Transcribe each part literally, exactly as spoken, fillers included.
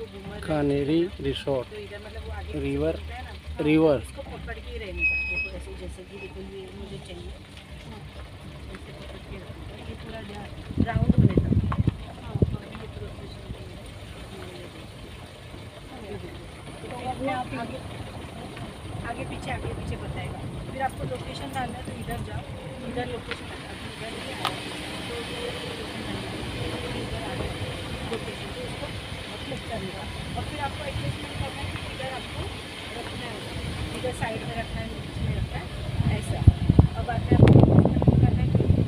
Kanheri resort, तो इधर मतलब वो आगे रिवर है ना, रिवर इसको पकड़ के ही रहने का। देखो ऐसे जैसे कि देखो ये मुझे चाहिए, ऐसे पकड़ के रखूँगा, ये पूरा राउंड होने तक। हाँ हाँ, ये प्रोसेस तो अपने आप आगे आगे पीछे आगे पीछे बताएगा। फिर आपको लोकेशन डालना है तो इधर जाओ, इधर लोकेशन इधर ही आया तो इधर आगे लोकेशन तो उसको क्लिक करेगा और फिर आपको एडजस्टमेंट करना है कि इधर आपको रखना है, इधर साइड में रखना है, नीचे में रखना है, ऐसा। अब आते हैं आपको करना है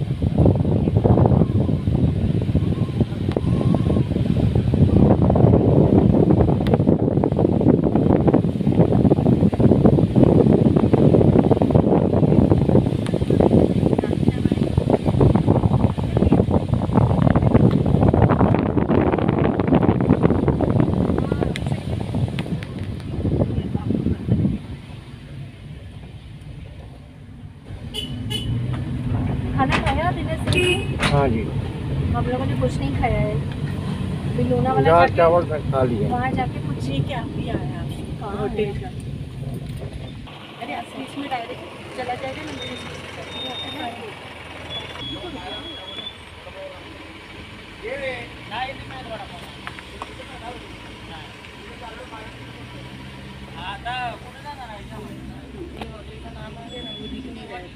खाना खाया दिनेश से? हाँ जी, हम लोगों ने कुछ नहीं खाया है। फिर लोना वाला दाल जाके चावल खा लिया। वहाँ जाके कुछ ये क्या भी आया होटल का। अरे आप इसमें डायरेक्ट चला जाएगा ना मेरे होटल का नाम आ गया ना, वो दिख नहीं रहा है।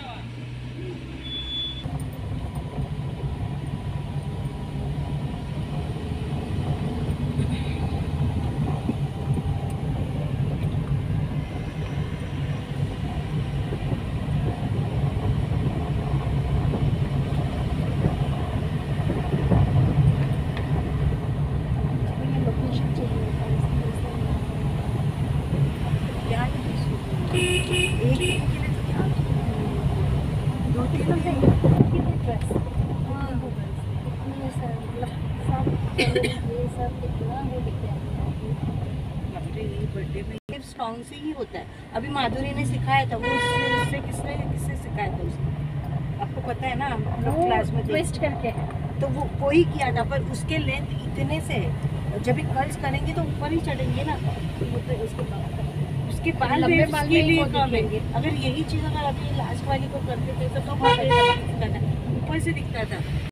स्ट्रॉन्ग से ही होता है। अभी माधुरी ने सिखाया था, वो उससे उससे किसने किससे सिखाया था उसने, आपको पता है ना, हम लोग क्लास में ट्विस्ट करके, तो वो वही किया था, पर उसके लेंथ इतने से है, जब भी कर्ल्स करेंगे तो ऊपर ही चढ़ेंगे ना, तो उसके बाद उसके बाद लंबे बाल के लिए कम है। अगर यही चीज़ अगर अभी लास्ट वाली को करते थे तो ऊपर से दिखता था।